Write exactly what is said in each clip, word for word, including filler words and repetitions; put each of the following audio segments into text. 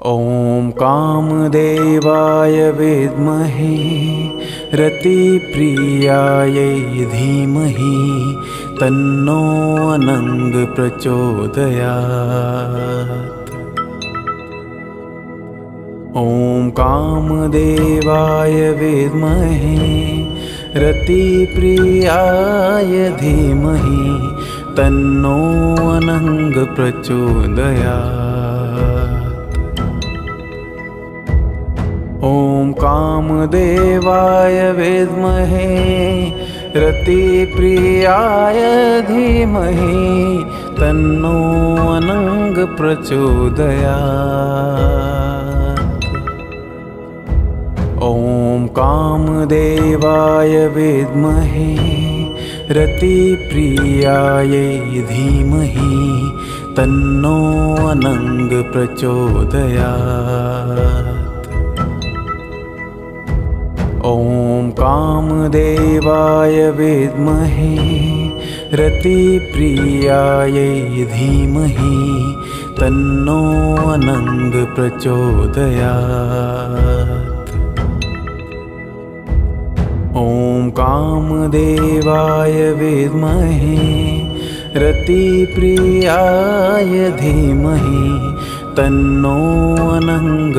ॐ कामदेवाय विद्महे रतिप्रियायै धीमहि तन्नो अनंग प्रचोदयात्। ॐ कामदेवाय विद्महे रतिप्रियाय धीमहि तन्नो अनंग प्रचोदयात्। ॐ कामदेवाय विद्महे रतिप्रियाय धीमहि तन्नो अनंग प्रचोदयात्। ॐ कामदेवाय विद्महे रतिप्रियाय धीमहि तन्नो अनंग प्रचोदयात्। ॐ कामदेवाय विद्महे रतिप्रियाय धीमहि तन्नो अनंग प्रचोदयात्। ॐ कामदेवाय विद्महे रतिप्रियाय धीमहि तन्नो अनंग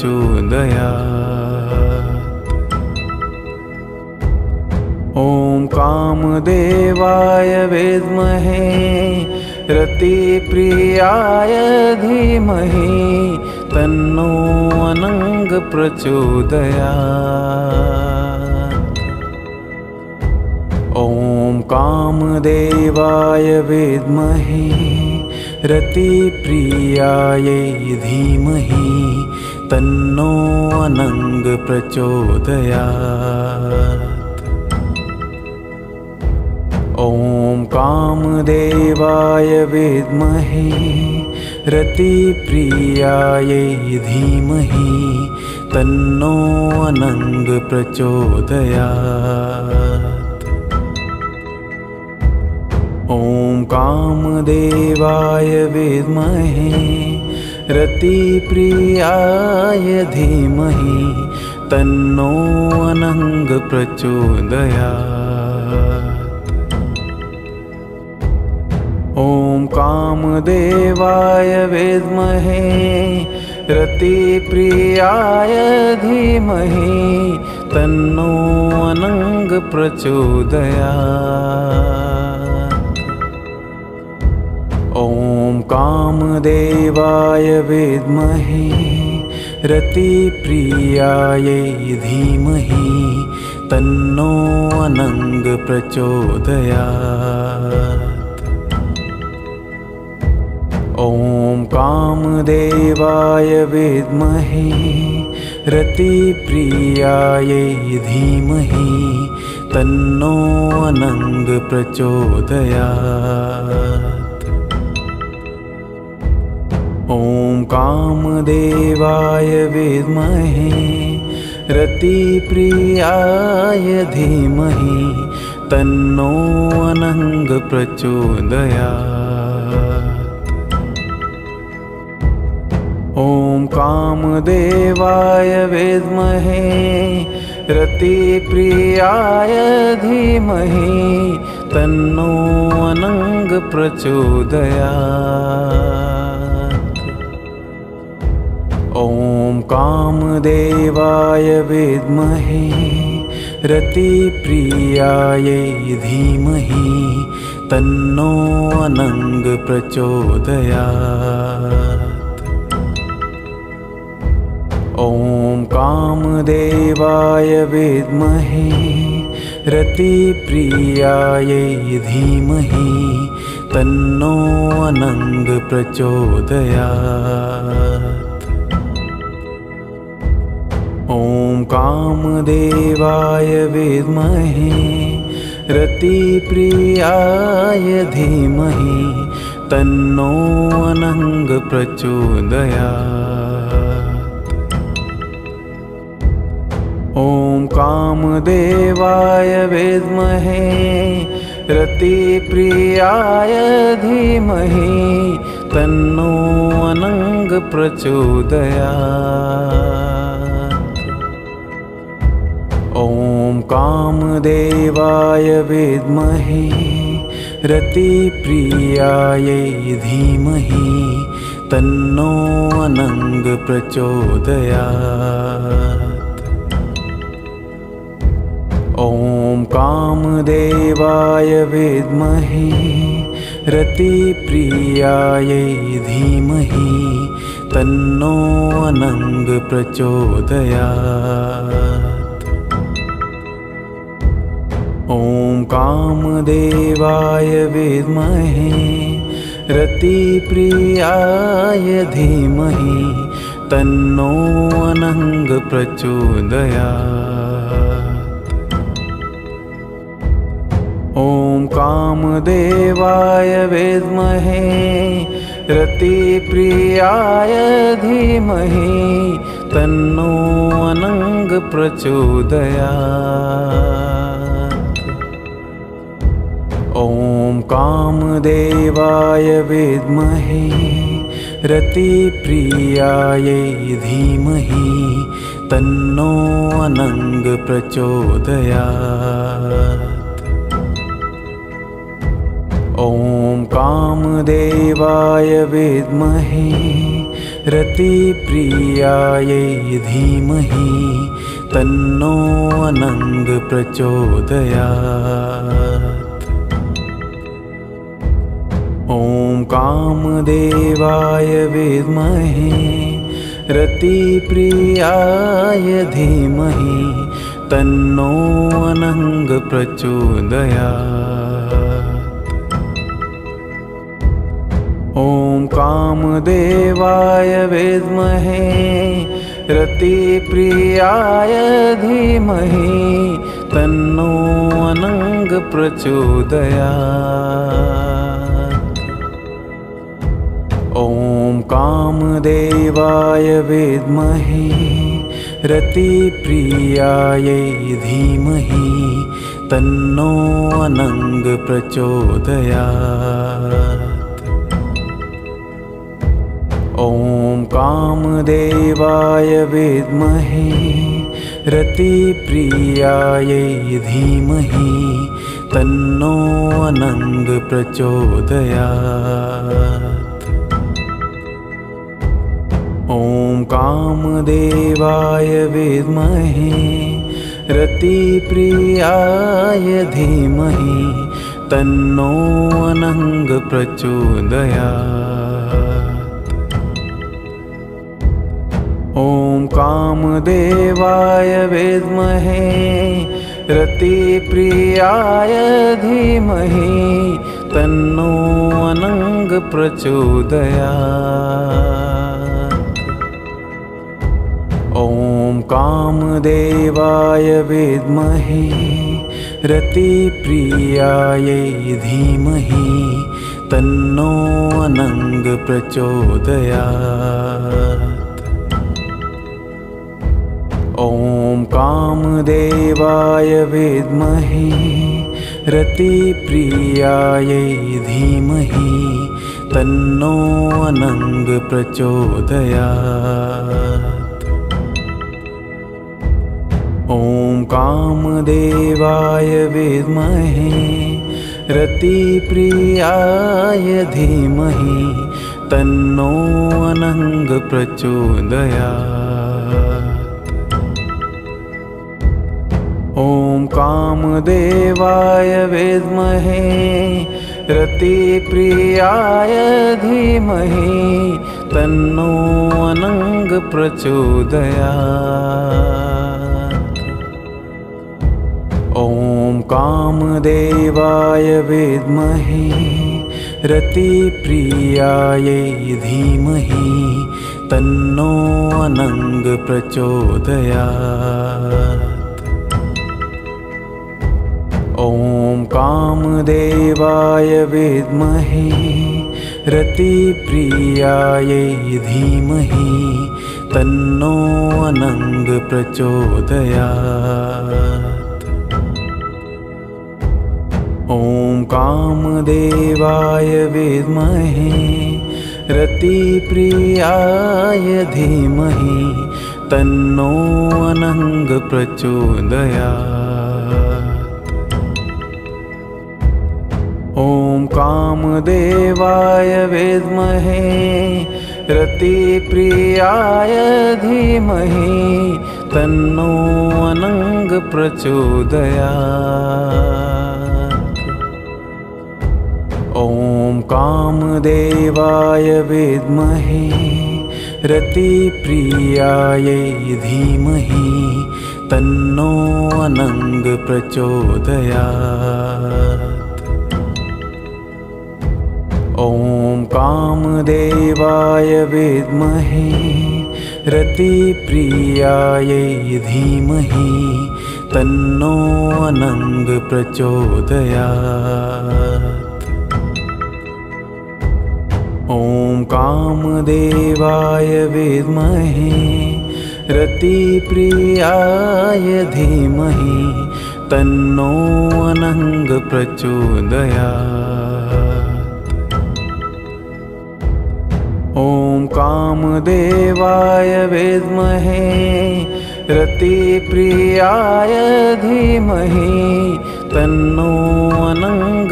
प्रचोदयात्। ॐ कामदेवाय विद्महे रतिप्रियाय धीमहि तन्नो अनंग प्रचोदयात्। ॐ कामदेवाय विद्महे रतिप्रियाय धीमहि तन्नो अनंग प्रचोदयात्। ॐ कामदेवाय विद्महे रतिप्रियाय धीमहि तन्नो अनंग प्रचोदयात्। ॐ कामदेवाय विद्महे रतिप्रियाय धीमहि तन्नो अनंग प्रचोदयात्। ॐ कामदेवाय विद्महे रतिप्रियाय धीमहि तन्नो अनंग प्रचोदयात्। ॐ कामदेवाय विद्महे रतिप्रियाय धीमहि तन्नो अनंग प्रचोदयात्। ॐ कामदेवाय विद्महे रतिप्रियाय धीमहि तन्नो अनंग प्रचोदयात्। ॐ कामदेवाय विद्महे रतिप्रियाय धीमहि तन्नो अनंग प्रचोदयात्। ॐ कामदेवाय विद्महे रतिप्रियाय धीमहि तन्नो अनंग प्रचोदयात्। ॐ कामदेवाय विद्महे रतिप्रियाय धीमहि तन्नो अनंग प्रचोदयात्। ॐ कामदेवाय विद्महे रतिप्रियाय धीमहि तन्नो अनंग प्रचोदयात्। ॐ कामदेवाय विद्महे रतिप्रियाय धीमहि तन्नो अनंग प्रचोदयात्। ॐ कामदेवाय विद्महे रतिप्रियाय धीमहि तन्नो अनंग प्रचोदयात्। ॐ कामदेवाय विद्महे रतिप्रियायै धीमहि तन्नो अनंग प्रचोदयात्। ॐ कामदेवाय विद्महे रतिप्रियायै धीमहि तन्नो अनंग प्रचोदयात्। ॐ कामदेवाय विद्महे रतिप्रियाय धीमहि तन्नो अनंग प्रचोदयात्। ॐ कामदेवाय विद्महे रतिप्रियाय धीमहि तन्नो अनंग प्रचोदयात्। ॐ कामदेवाय विद्महे रतिप्रियायै धीमहि तन्नो अनंग प्रचोदयात्। ॐ कामदेवाय विद्महे रतिप्रियायै धीमहि तन्नो अनंग प्रचोदयात्। ॐ कामदेवाय विद्महे रतिप्रियाय धीमहि तन्नो अनंग प्रचोदयात्। ॐ कामदेवाय विद्महे रतिप्रियाय धीमहि तन्नो अनंग प्रचोदयात्। ॐ कामदेवाय विद्महे रतिप्रियायै धीमहि तन्नो अनंग प्रचोदयात्। ॐ कामदेवाय विद्महे रतिप्रियायै धीमहि तन्नो अनंग प्रचोदयात्। ॐ कामदेवाय विद्महे रतिप्रियाय धीमहि तन्नो अनंग प्रचोदयात्। ॐ कामदेवाय विद्महे रतिप्रियाय धीमहि तन्नो अनंग प्रचोदयात्। ॐ कामदेवाय विद्महे रतिप्रियायै धीमहि तन्नो अनंग प्रचोदयात्। ॐ कामदेवाय विद्महे रतिप्रियायै धीमहि तन्नो अनंग प्रचोदयात्। ॐ कामदेवाय विद्महे रतिप्रियाय धीमहि तन्नो अनंग प्रचोदयात्। ॐ कामदेवाय विद्महे रतिप्रियाय धीमहि तन्नो अनंग प्रचोदयात्। ॐ कामदेवाय विद्महे रतिप्रियायै धीमहि तन्नो अनंग प्रचोदयात्। ॐ कामदेवाय विद्महे रतिप्रियायै धीमहि तन्नो अनंग प्रचोदयात्। ॐ कामदेवाय विद्महे रतिप्रियाय धीमहि तन्नो अनंग प्रचोदयात्। ॐ कामदेवाय विद्महे रतिप्रियाय धीमहि तन्नो अनंग प्रचोदयात्। ॐ कामदेवाय विद्महे रतिप्रियाय धीमहि तन्नो अनंग प्रचोदयात्। ॐ कामदेवाय विद्महे रतिप्रियाय धीमहि तन्नो अनंग प्रचोदयात्। ॐ कामदेवाय विद्महे रतिप्रियाय धीमहि तन्नो अनंग प्रचोदयात्। ॐ कामदेवाय विद्महे रतिप्रियाय धीमहि तन्नो अनंग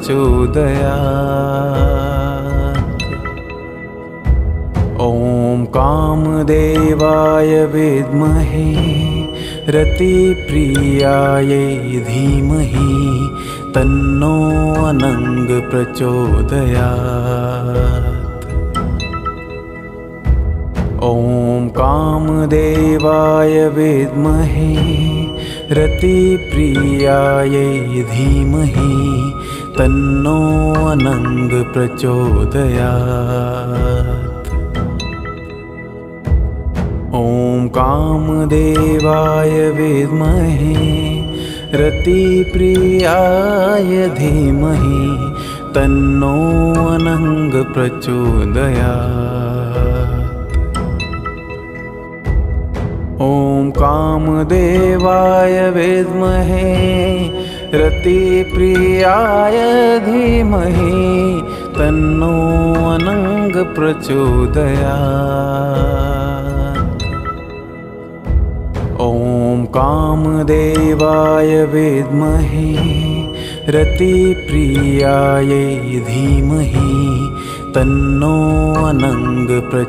प्रचोदयात्। ॐ कामदेवाय विद्महे रतिप्रियाय धीमहि तन्नो अनंग प्रचोदयात्। ॐ कामदेवाय विद्महे रतिप्रियाय धीमहि तन्नो अनंग प्रचोदयात्। ॐ कामदेवाय विद्महे रतिप्रियाय धीमहि तन्नो अनंग प्रचोदयात्। ॐ कामदेवाय विद्महे रतिप्रियाय धीमहि तन्नो अनंग प्रचोदयात्। ॐ कामदेवाय विद्महे रतिप्रियाय धीमहि तन्नो अनंग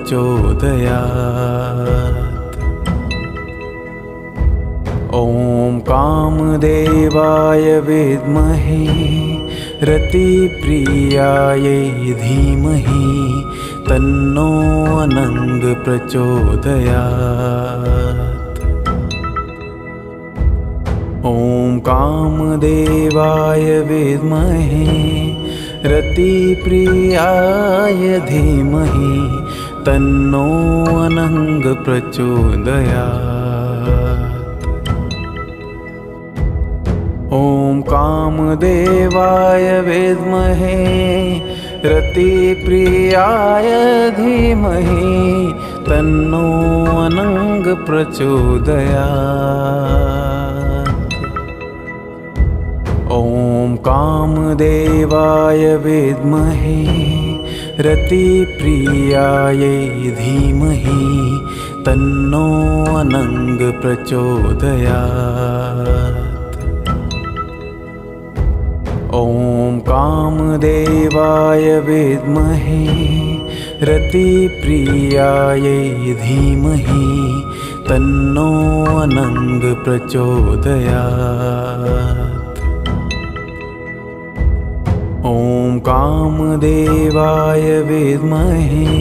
प्रचोदयात्। ॐ कामदेवाय विद्महे रतिप्रियाय धीमहि तन्नो अनंग प्रचोदयात्। ॐ कामदेवाय विद्महे रतिप्रियाय धीमहि तन्नो अनंग प्रचोदयात्। ॐ कामदेवाय विद्महे रतिप्रियाय धीमहि तन्नो अनंग प्रचोदयात्। ॐ कामदेवाय विद्महे रतिप्रियाय धीमहि तन्नो अनंग प्रचोदयात्। ॐ कामदेवाय विद्महे रतिप्रियाय धीमहि तन्नो अनंग प्रचोदयात्। ॐ कामदेवाय विद्महे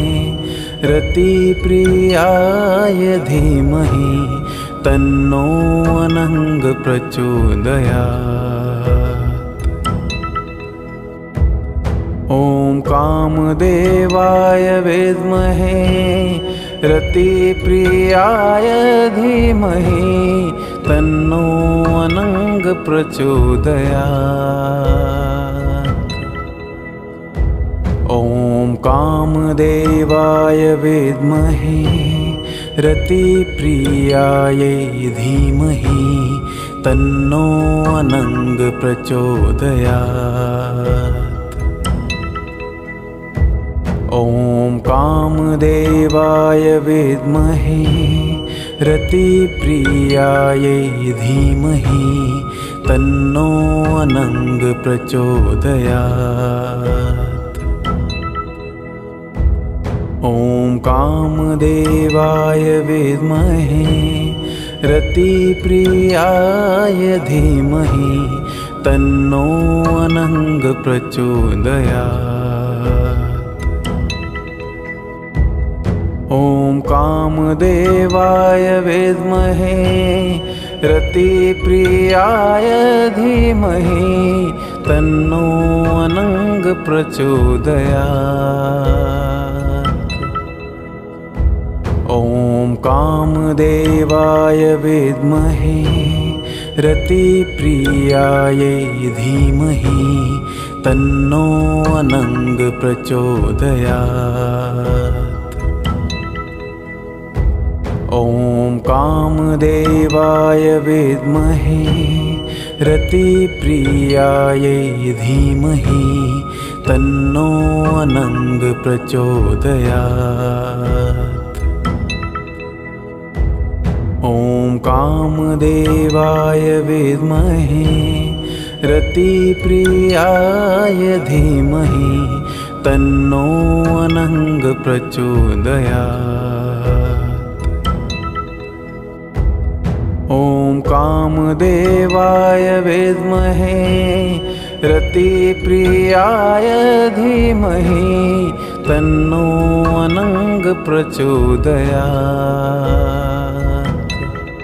रतिप्रियाय धीमहि तन्नो अनंग प्रचोदयात्। ॐ कामदेवाय विद्महे रतिप्रियाय धीमहि तन्नो अनंग प्रचोदयात्। ॐ कामदेवाय विद्महे रतिप्रियाय धीमहि तन्नो अनंग प्रचोदयात्। ॐ कामदेवाय विद्महे रतिप्रियायै धीमहि तन्नो अनङ्ग प्रचोदयात्। ॐ कामदेवाय विद्महे रतिप्रियाय धीमहि तन्नो अनङ्ग प्रचोदयात्। ॐ कामदेवाय विद्महे रतिप्रियाय धीमहि तन्नो अनङ्ग प्रचोदयात्। ॐ कामदेवाय विद्महे रतिप्रियायै धीमहि तन्नो अनङ्ग प्रचोदयात्। ॐ कामदेवाय विद्महे रतिप्रियायै धीमहि तन्नो अनङ्ग प्रचोदयात्। ॐ कामदेवाय विद्महे रतिप्रियाय धीमहि तन्नो अनङ्ग प्रचोदयात्। ॐ कामदेवाय विद्महे रतिप्रियाय धीमहि तन्नो अनङ्ग प्रचोदयात्।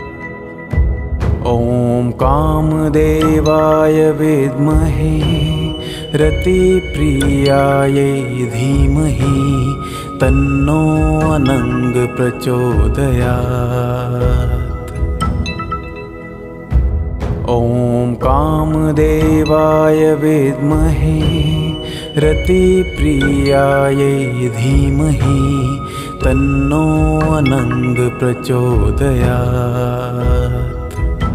ॐ कामदेवाय विद्महे रतिप्रियायै धीमहि तन्नो अनङ्ग प्रचोदयात्। ॐ कामदेवाय विद्महे रतिप्रियायै धीमहि तन्नो अनङ्ग प्रचोदयात्।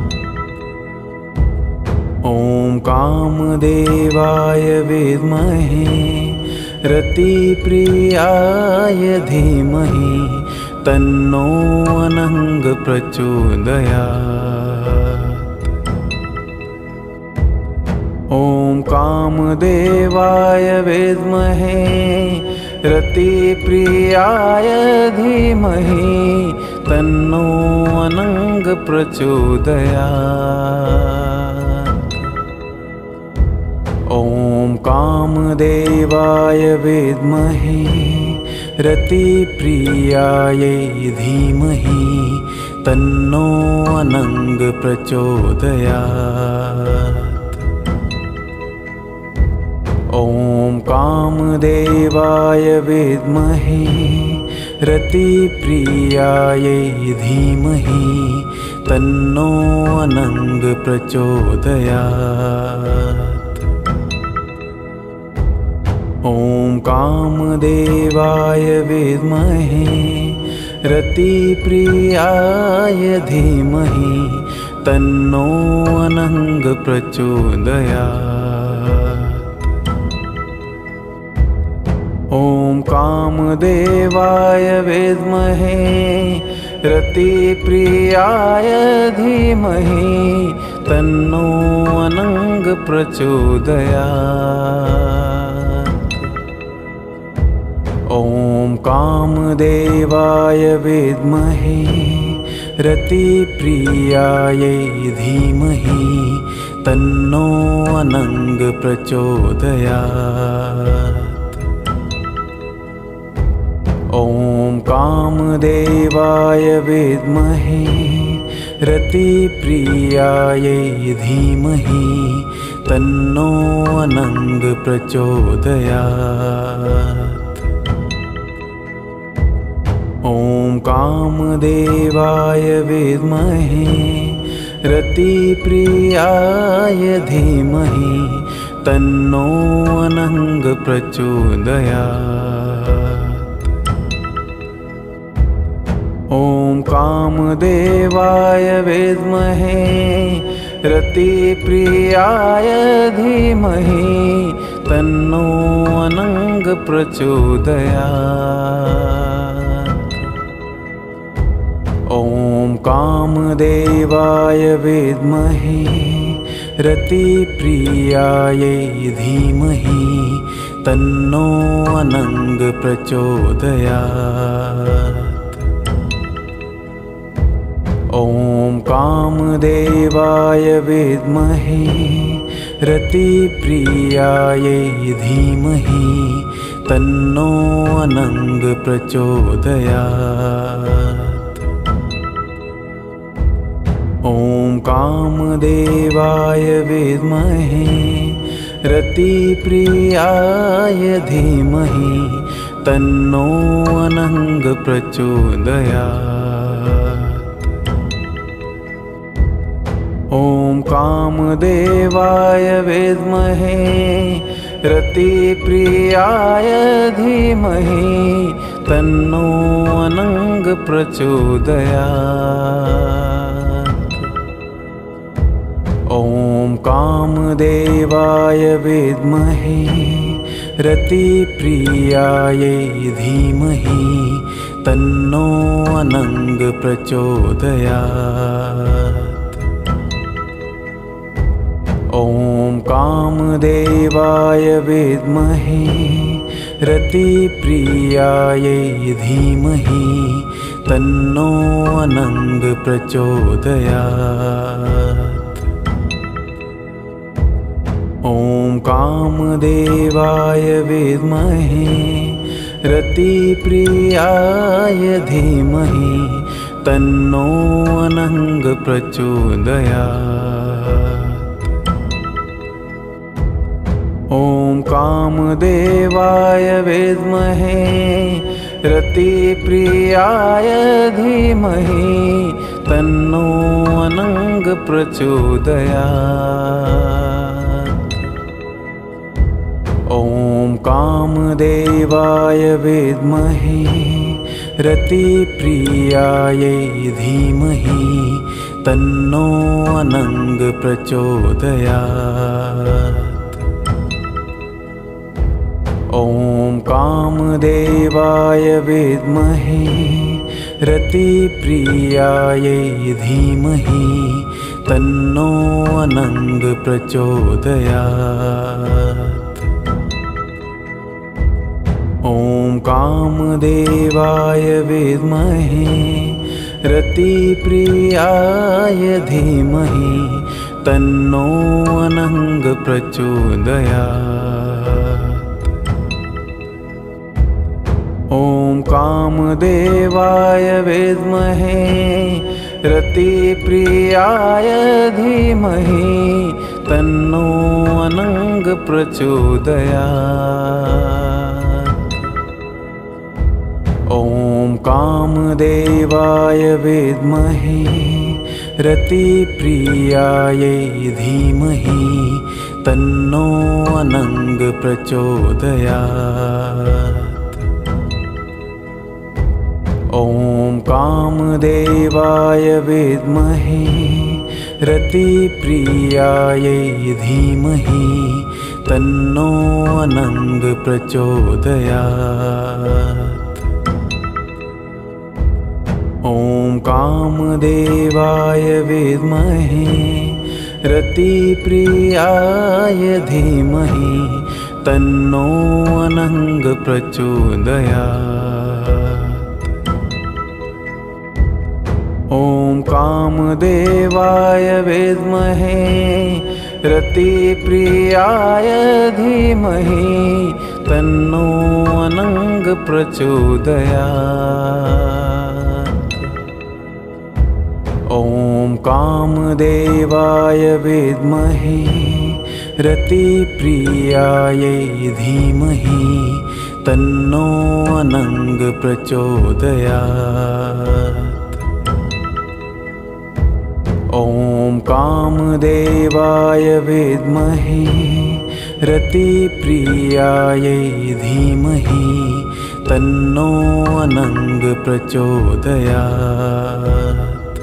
ॐ कामदेवाय विद्महे रतिप्रियाय धीमहि तन्नो अनङ्ग प्रचोदयात्। ॐ कामदेवाय विद्महे रतिप्रियाय धीमहि तन्नो अनङ्ग प्रचोदयात्। ॐ कामदेवाय विद्महे रतिप्रियायै धीमहि तन्नो अनङ्ग प्रचोदयात्। ॐ कामदेवाय विद्महे रतिप्रियायै धीमहि तन्नो अनङ्ग प्रचोदयात्। ॐ कामदेवाय विद्महे रतिप्रियाय धीमहि तन्नो अनङ्ग प्रचोदयात्। ॐ कामदेवाय विद्महे रतिप्रियाय धीमहि तन्नो अनङ्ग प्रचोदयात्। ॐ कामदेवाय विद्महे रतिप्रियायै धीमहि तन्नो अनङ्ग प्रचोदयात्। ॐ कामदेवाय विद्महे रतिप्रियायै धीमहि तन्नो अनङ्ग प्रचोदयात्। ॐ कामदेवाय विद्महे रतिप्रियाय धीमहि तन्नो अनङ्ग प्रचोदयात्। ॐ कामदेवाय विद्महे रतिप्रियाय धीमहि तन्नो अनंग प्रचोदयात्। ॐ कामदेवाय विद्महे रतिप्रियायै धीमहि तन्नो अनंग प्रचोदयात्। ॐ कामदेवाय विद्महे रतिप्रियायै धीमहि तन्नो अनंग प्रचोदयात्। ॐ कामदेवाय विद्महे रतिप्रियाय धीमहि तन्नो अनंग प्रचोदयात्। ॐ कामदेवाय विद्महे रतिप्रियाय धीमहि तन्नो अनंग प्रचोदयात्। ॐ कामदेवाय विद्महे रतिप्रियायै धीमहि तन्नो अनंग प्रचोदयात्। ॐ कामदेवाय विद्महे रतिप्रियायै धीमहि तन्नो अनंग प्रचोदयात्। ॐ कामदेवाय विद्महे रतिप्रियाय धीमहि तन्नो अनंग प्रचोदयात्। ॐ कामदेवाय विद्महे रतिप्रियाय धीमहि तन्नो अनंग प्रचोदयात्। ॐ कामदेवाय विद्महे रतिप्रियायै धीमहि तन्नो अनंग प्रचोदयात्। ॐ कामदेवाय विद्महे रतिप्रियायै धीमहि तन्नो अनंग प्रचोदयात्। ॐ कामदेवाय विद्महे रतिप्रियाय धीमहि तन्नो अनंग प्रचोदयात्। ॐ कामदेवाय विद्महे रतिप्रियाय धीमहि तन्नो अनंग प्रचोदयात्। ॐ कामदेवाय विद्महे रतिप्रियायै धीमहि तन्नो अनंग प्रचोदयात्। ॐ कामदेवाय विद्महे रतिप्रियायै धीमहि तन्नो अनंग प्रचोदयात्। ॐ कामदेवाय विद्महे रतिप्रियाय धीमहि तन्नो अनंग प्रचोदयात्। ॐ कामदेवाय विद्महे रतिप्रियाय धीमहि तन्नो अनंग प्रचोदयात्। ॐ कामदेवाय विद्महे रतिप्रियायै धीमहि तन्नो अनंग प्रचोदयात्। ॐ कामदेवाय विद्महे रतिप्रियायै धीमहि तन्नो अनंग प्रचोदयात्।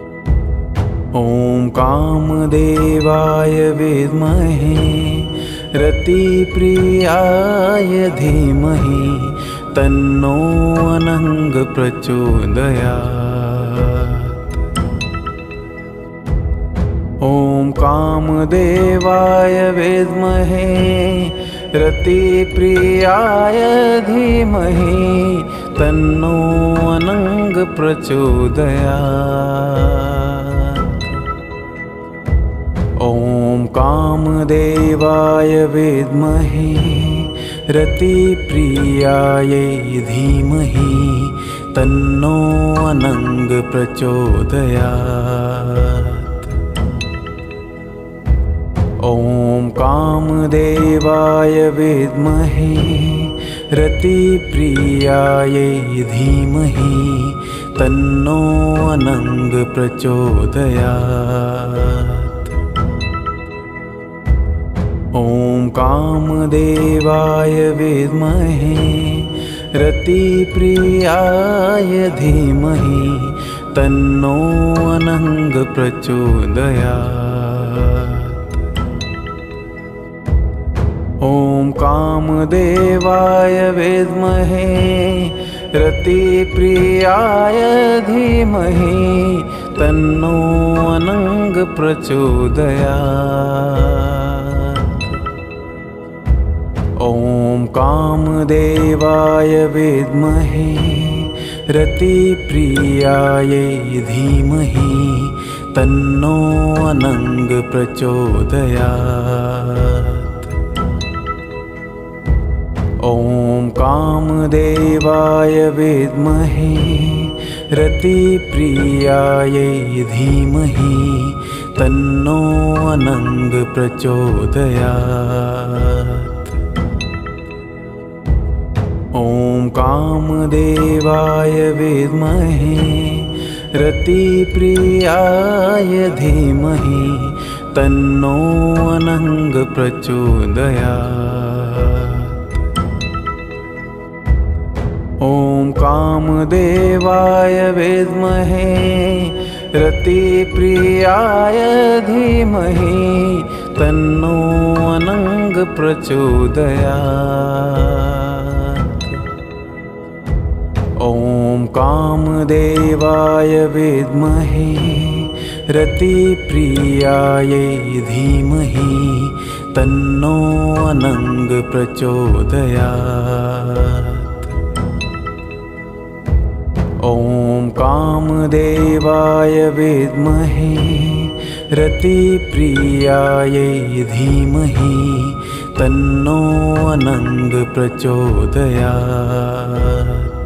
ॐ कामदेवाय विद्महे रतिप्रियाय धीमहि तन्नो अनंग प्रचोदयात्। ॐ कामदेवाय विद्महे रतिप्रियाय धीमहि तन्नो अनंग प्रचोदयात्। ॐ कामदेवाय विद्महे रतिप्रियाय धीमहि तन्नो अनंग प्रचोदयात्। ॐ कामदेवाय विद्महे रतिप्रियाय धीमहि तन्नो अनंग प्रचोदयात्। ॐ कामदेवाय विद्महे रतिप्रियाय धीमहि तन्नो अनंग प्रचोदयात्। ॐ कामदेवाय विद्महे रतिप्रियाय धीमहि तन्नो अनंग प्रचोदयात्। ॐ कामदेवाय विद्महे रतिप्रियाय धीमहि तन्नो अनंग प्रचोदयात्। ॐ कामदेवाय विद्महे रतिप्रियाय धीमहि तन्नो अनंग प्रचोदयात्। ॐ कामदेवाय विद्महे रतिप्रियाय धीमहि तन्नो अनंग प्रचोदयात्। ॐ कामदेवाय विद्महे रतिप्रियाय धीमहि तन्नो अनंग प्रचोदयात्। ॐ कामदेवाय विद्महे रतिप्रियाय धीमहि तन्नो अनंग प्रचोदयात्। ॐ कामदेवाय विद्महे रतिप्रियाय धीमहि तन्नो अनंग प्रचोदयात्।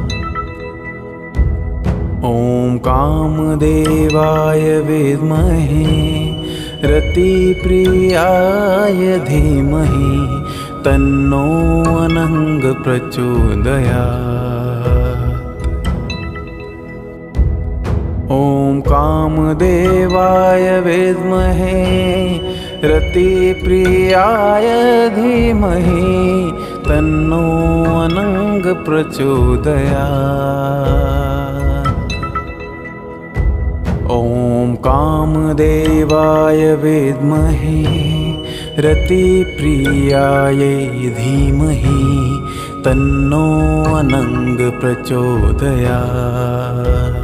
ॐ कामदेवाय विद्महे रतिप्रियाय धीमहि तन्नो अनंग प्रचोदयात्। ॐ कामदेवाय विद्महे रतिप्रियाय धीमहि तन्नो अनंग प्रचोदयात्। ॐ कामदेवाय विद्महे रतिप्रियाय धीमहि तन्नो अनंग प्रचोदयात्।